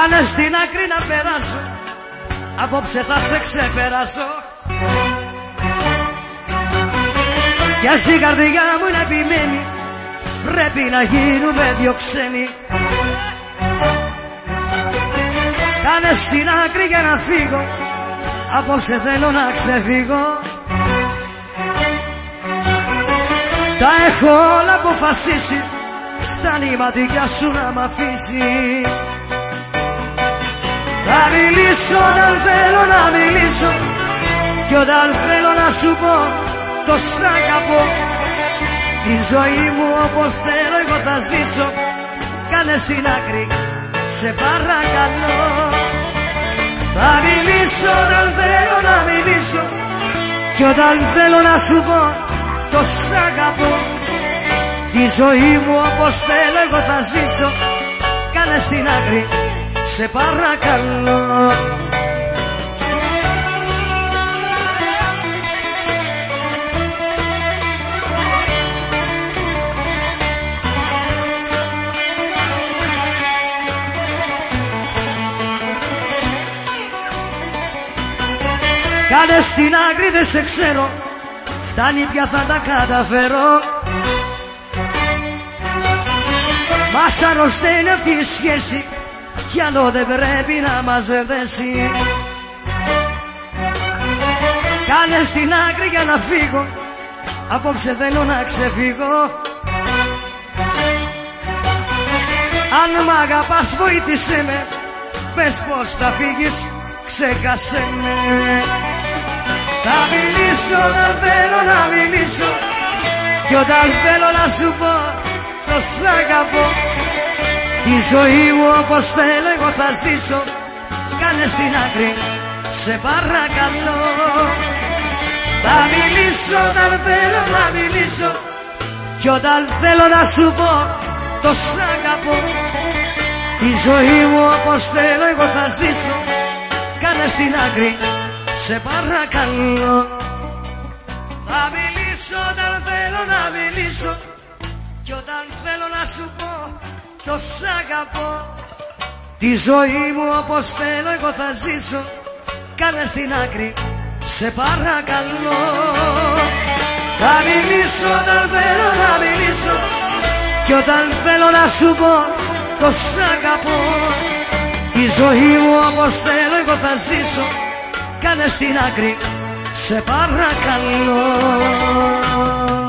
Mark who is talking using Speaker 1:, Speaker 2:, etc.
Speaker 1: Κάνε στην άκρη να περάσω, απόψε θα σε ξεπεράσω. Κι στην καρδιά μου είναι επιμένει, πρέπει να γίνουμε δυο ξένοι. Κάνε στην άκρη για να φύγω, απόψε θέλω να ξεφύγω. Τα έχω όλα αποφασίσει, φτάνει η ματιά σου να μ' αφήσει. Θα μιλήσω όταν θέλω να μιλήσω, κι όταν θέλω να σου πω το σ' αγαπώ. Τη ζωή μου όπως θέλω εγώ θα ζήσω, κάνε στην άκρη, σε παρακαλώ. Θα μιλήσω όταν θέλω να μιλήσω, κι όταν θέλω να σου πω το σ' αγαπώ. Τη ζωή μου όπως θέλω εγώ θα ζήσω, κάνε στην άκρη, σε παρακαλώ. Κάνε στην άκρη, δεν σε ξέρω, φτάνει πια θα τα καταφέρω. Μας αρρωσταίνει αυτή η σχέση, κι άλλο δεν πρέπει να μας δέσει. Κάνε στην άκρη για να φύγω, απόψε θέλω να ξεφύγω. Αν μ' αγαπάς βοήθησέ με, πες πως θα φύγεις, ξέχασέ με. Θα μιλήσω όταν θέλω να μιλήσω, κι όταν θέλω να σου πω το σ' αγαπώ. Τη ζωή μου όπως θέλω εγώ θα ζήσω, κάνε στην άκρη, σε παρακαλώ. Θα μιλήσω όταν θέλω να μιλήσω, κι όταν θέλω να σου πω το σ' αγαπώ. Τη ζωή μου όπως θέλω εγώ θα ζήσω, κάνε στην άκρη, σε παρακαλώ. Θα μιλήσω όταν θέλω να μιλήσω, κι όταν θέλω να σου πω το σ' αγαπώ. Τη ζωή μου όπως θέλω εγώ θα ζήσω, κάνε στην άκρη, σε παρακαλώ. Θα μιλήσω όταν θέλω να μιλήσω, κι όταν θέλω να σου πω το σ' αγαπώ. Τη ζωή μου όπως θέλω εγώ θα ζήσω, κάνε στην άκρη, σε παρακαλώ.